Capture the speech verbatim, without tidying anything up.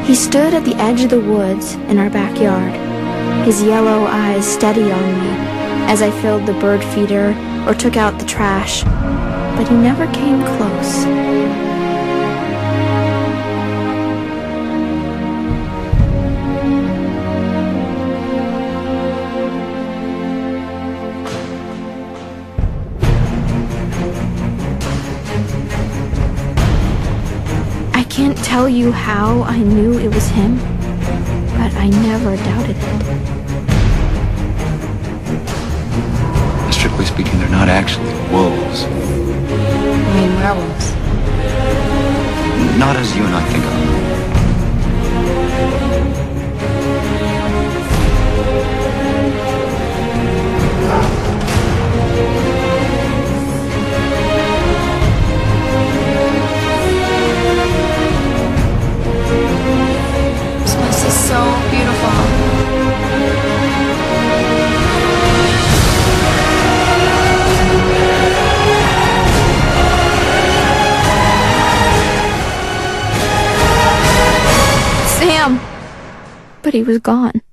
He stood at the edge of the woods in our backyard, his yellow eyes steady on me as I filled the bird feeder or took out the trash, but he never came close. I can't tell you how I knew it was him, but I never doubted it. Strictly speaking, they're not actually wolves. You mean werewolves? Not as you and I think of them. This place is so beautiful. Sam! But he was gone.